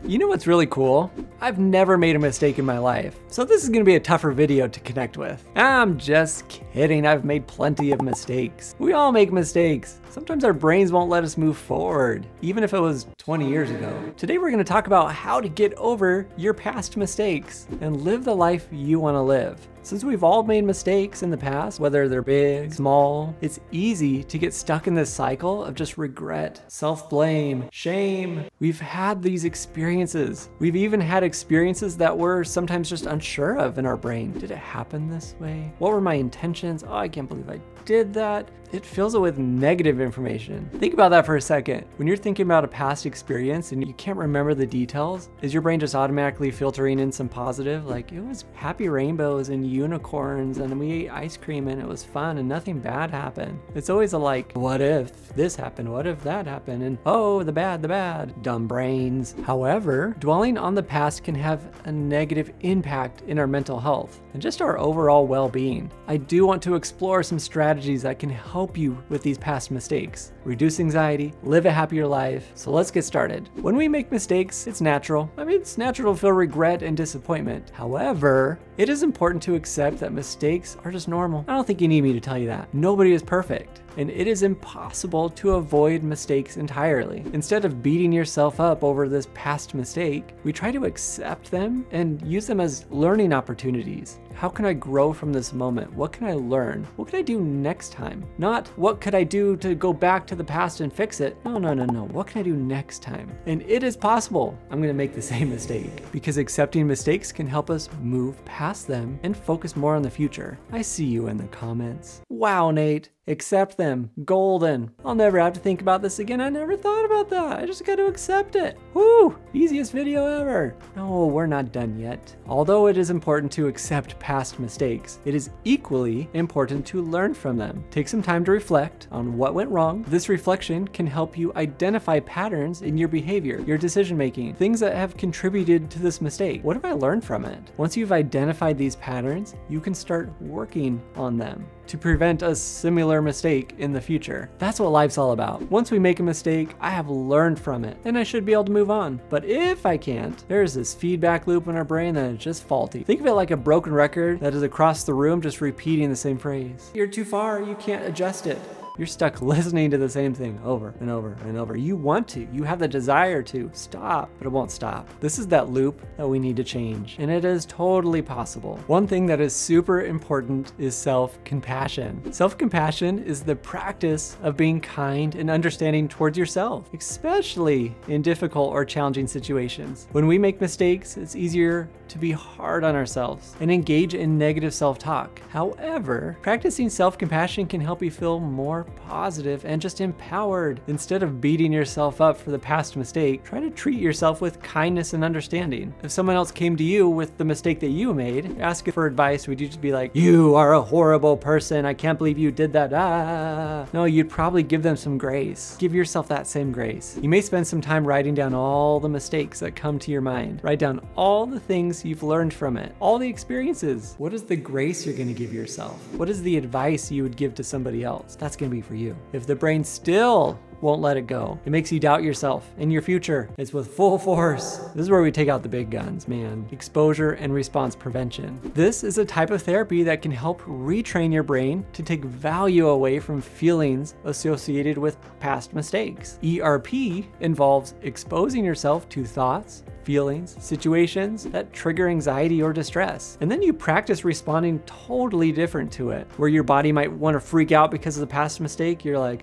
You know what's really cool? I've never made a mistake in my life, so this is gonna be a tougher video to connect with. I'm just kidding, I've made plenty of mistakes. We all make mistakes. Sometimes our brains won't let us move forward, even if it was 20 years ago. Today we're gonna talk about how to get over your past mistakes and live the life you wanna live. Since we've all made mistakes in the past, whether they're big, small, it's easy to get stuck in this cycle of just regret, self-blame, shame. We've had these experiences. We've even had experiences that we're sometimes just unsure of in our brain. Did it happen this way? What were my intentions? Oh, I can't believe I did that. It fills it with negative information. Think about that for a second. When you're thinking about a past experience and you can't remember the details, is your brain just automatically filtering in some positive? Like, it was happy rainbows and unicorns and we ate ice cream and it was fun and nothing bad happened. It's always a like, what if this happened? What if that happened? And oh, the bad, dumb brains. However, dwelling on the past can have a negative impact in our mental health and just our overall well-being. I do want to explore some strategies that can help you with these past mistakes, reduce anxiety, live a happier life. So let's get started. When we make mistakes, it's natural. It's natural to feel regret and disappointment. However, it is important to accept that mistakes are just normal. I don't think you need me to tell you that. Nobody is perfect, and it is impossible to avoid mistakes entirely. Instead of beating yourself up over this past mistake, we try to accept them and use them as learning opportunities. How can I grow from this moment? What can I learn? What can I do next time? Not what could I do to go back to the past and fix it? No. What can I do next time? And it is possible I'm gonna make the same mistake, because accepting mistakes can help us move past them and focus more on the future. I see you in the comments. Wow, Nate. Accept them. Golden. I'll never have to think about this again. I never thought about that. I just got to accept it. Woo! Easiest video ever. No, we're not done yet. Although it is important to accept past mistakes, it is equally important to learn from them. Take some time to reflect on what went wrong. This reflection can help you identify patterns in your behavior, your decision making, things that have contributed to this mistake. What have I learned from it? Once you've identified these patterns, you can start working on them to prevent a similar mistake in the future. That's what life's all about. Once we make a mistake, I have learned from it and I should be able to move on. But if I can't, there's this feedback loop in our brain that is just faulty. Think of it like a broken record that is across the room just repeating the same phrase. You're too far, you can't adjust it. You're stuck listening to the same thing over and over and over. You want to, you have the desire to stop, but it won't stop. This is that loop that we need to change, and it is totally possible. One thing that is super important is self-compassion. Self-compassion is the practice of being kind and understanding towards yourself, especially in difficult or challenging situations. When we make mistakes, it's easier to be hard on ourselves and engage in negative self-talk. However, practicing self-compassion can help you feel more positive and just empowered. Instead of beating yourself up for the past mistake, try to treat yourself with kindness and understanding. If someone else came to you with the mistake that you made, ask for advice, would you just be like, you are a horrible person, I can't believe you did that, ah? No, you'd probably give them some grace. Give yourself that same grace. You may spend some time writing down all the mistakes that come to your mind. Write down all the things you've learned from it, all the experiences. What is the grace you're gonna give yourself? What is the advice you would give to somebody else? That's gonna be for you. If the brain still won't let it go, it makes you doubt yourself and your future. It's with full force. This is where we take out the big guns, man. Exposure and response prevention. This is a type of therapy that can help retrain your brain to take value away from feelings associated with past mistakes. ERP involves exposing yourself to thoughts, feelings, situations that trigger anxiety or distress. And then you practice responding totally different to it. Where your body might want to freak out because of the past mistake, you're like,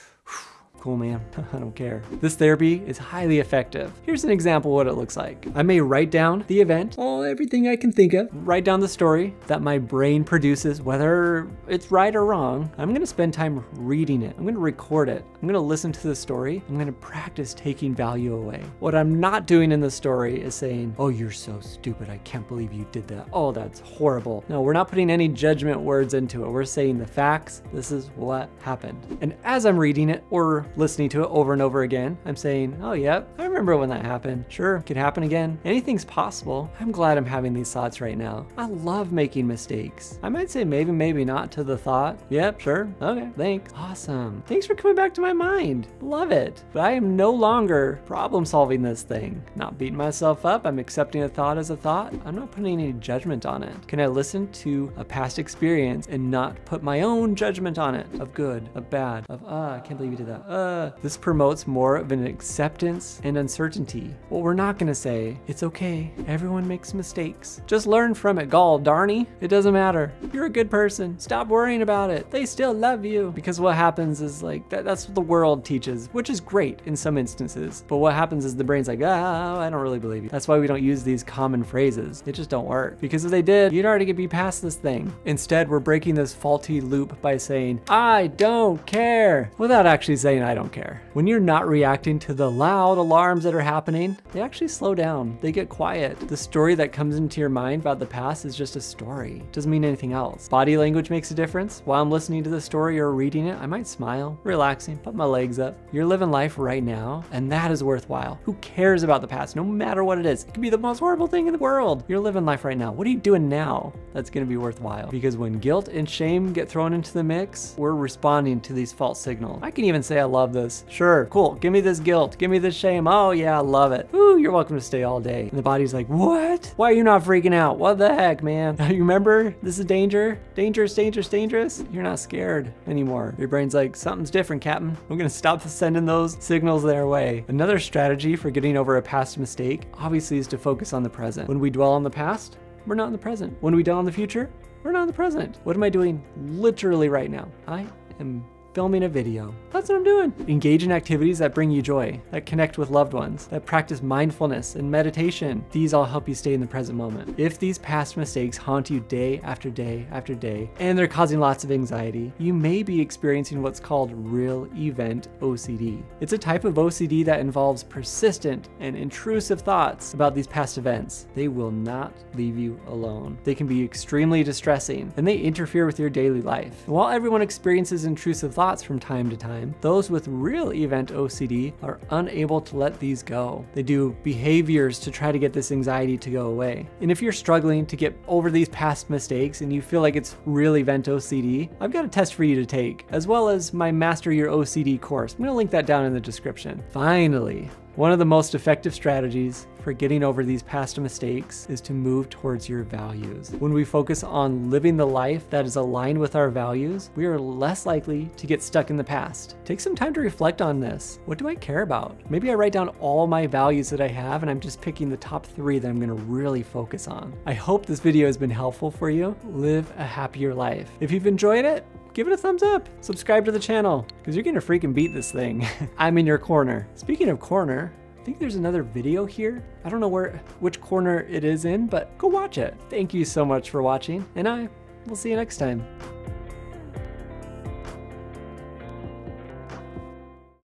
cool, man, I don't care. This therapy is highly effective. Here's an example of what it looks like. I may write down the event, everything I can think of, write down the story that my brain produces, whether it's right or wrong. I'm gonna spend time reading it. I'm gonna record it. I'm gonna listen to the story. I'm gonna practice taking value away. What I'm not doing in the story is saying, oh, you're so stupid, I can't believe you did that. Oh, that's horrible. No, we're not putting any judgment words into it. We're saying the facts, this is what happened. And as I'm reading it or listening to it over and over again, I'm saying, oh yep, I remember when that happened. Sure, it could happen again. Anything's possible. I'm glad I'm having these thoughts right now. I love making mistakes. I might say maybe, maybe not to the thought. Yep, sure, okay, thanks. Awesome. Thanks for coming back to my mind. Love it. But I am no longer problem solving this thing. Not beating myself up. I'm accepting a thought as a thought. I'm not putting any judgment on it. Can I listen to a past experience and not put my own judgment on it of good, of bad, of I can't believe you did that. This promotes more of an acceptance and uncertainty. What we're not gonna say, it's okay, everyone makes mistakes. Just learn from it, gall darny. It doesn't matter. You're a good person. Stop worrying about it. They still love you. Because what happens is like, that's what the world teaches, which is great in some instances. But what happens is the brain's like, I don't really believe you. That's why we don't use these common phrases. They just don't work. Because if they did, you'd already be past this thing. Instead, we're breaking this faulty loop by saying, I don't care, without actually saying I don't care. When you're not reacting to the loud alarms that are happening, they actually slow down. They get quiet. The story that comes into your mind about the past is just a story. It doesn't mean anything else. Body language makes a difference. While I'm listening to the story or reading it, I might smile, relaxing, put my legs up. You're living life right now, and that is worthwhile. Who cares about the past, no matter what it is? It could be the most horrible thing in the world. You're living life right now. What are you doing now that's gonna be worthwhile? Because when guilt and shame get thrown into the mix, we're responding to these false signals. I can even say I love this. Sure, cool, give me this guilt, give me this shame. Oh yeah, I love it. Ooh, you're welcome to stay all day. And the body's like, what? Why are you not freaking out? What the heck, man? You remember? This is danger, dangerous, dangerous, dangerous. You're not scared anymore. Your brain's like, something's different, Captain. I'm gonna stop sending those signals their way. Another strategy for getting over a past mistake, obviously, is to focus on the present. When we dwell on the past, we're not in the present. When we dwell on the future, we're not in the present. What am I doing literally right now? I am filming a video. That's what I'm doing. Engage in activities that bring you joy, that connect with loved ones, that practice mindfulness and meditation. These all help you stay in the present moment. If these past mistakes haunt you day after day after day, and they're causing lots of anxiety, you may be experiencing what's called real event OCD. It's a type of OCD that involves persistent and intrusive thoughts about these past events. They will not leave you alone. They can be extremely distressing, and they interfere with your daily life. And while everyone experiences intrusive thoughts from time to time, those with real event OCD are unable to let these go. They do behaviors to try to get this anxiety to go away. And if you're struggling to get over these past mistakes and you feel like it's real event OCD, I've got a test for you to take, as well as my Master Your OCD course. I'm gonna link that down in the description. Finally, one of the most effective strategies for getting over these past mistakes is to move towards your values. When we focus on living the life that is aligned with our values, we are less likely to get stuck in the past. Take some time to reflect on this. What do I care about? Maybe I write down all my values that I have and I'm just picking the top 3 that I'm gonna really focus on. I hope this video has been helpful for you. Live a happier life. If you've enjoyed it, give it a thumbs up. Subscribe to the channel, because you're gonna freaking beat this thing. I'm in your corner. Speaking of corner, I think there's another video here. I don't know which corner it is in, but go watch it. Thank you so much for watching, and I will see you next time.